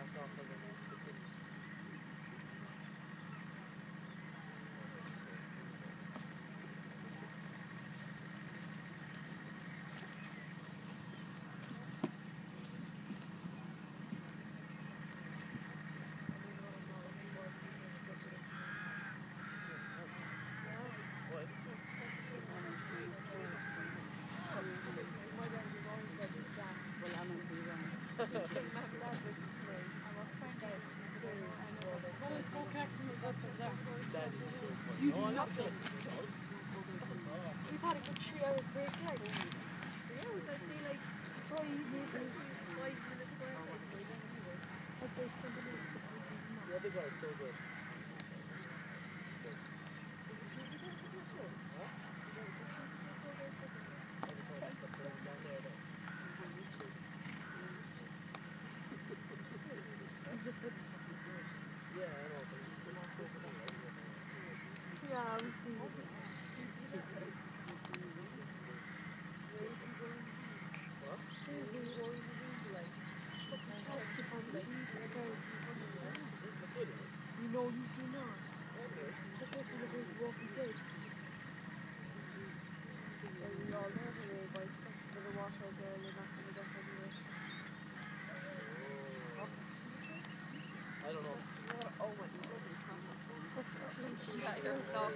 You do nothing. We've had a good 3 hours break, like. Yeah, I'd say like 5 minutes. 5 minutes break. I'd say 20 minutes. The other guy's so good. Yeah, we see. Jesus Christ. You know you do not. That person that goes walking dead. Yeah, we all know anyway, but it's such a bit of water there, you're not going to get anywhere. I don't know. Oh my God. Yeah, you're not.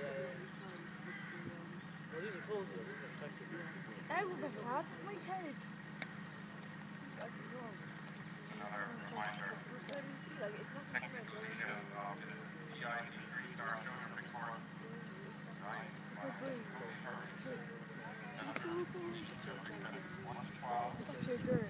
Well, these are closed, though. These are actually. Oh my God, it's my head. Another reminder, next completion of CIT Restart Children Reports 1 to 12. Such a girl.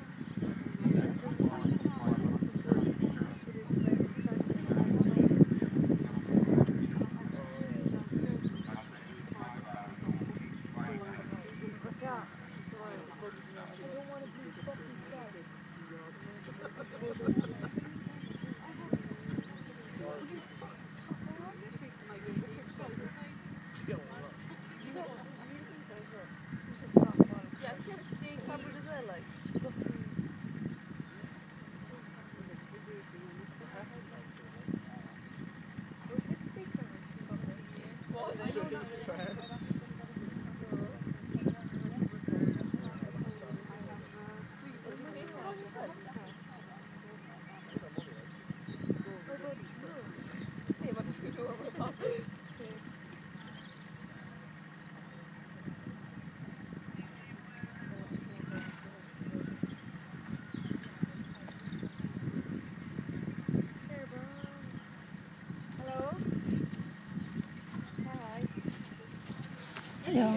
Hello.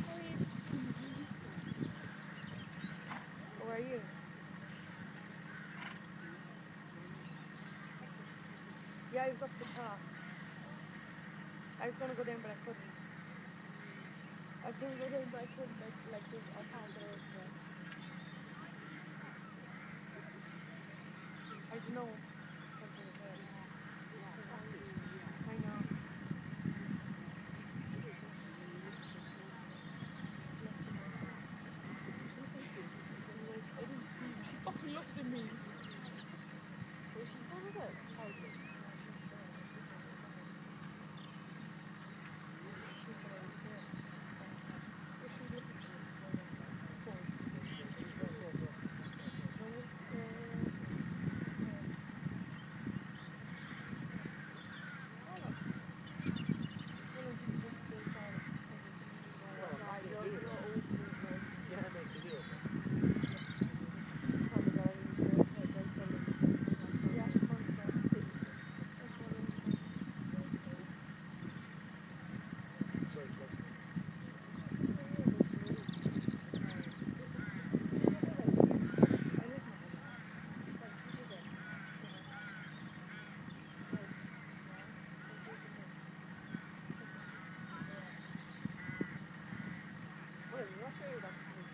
How are you? Yeah, I was up the top. I was gonna go down, but I couldn't. I was gonna go down, but I couldn't. Like this, I can't get out there. I don't know. I know. She fucking looked at me. Was she done with it?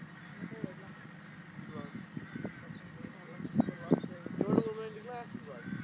You're the one wearing the glasses, like.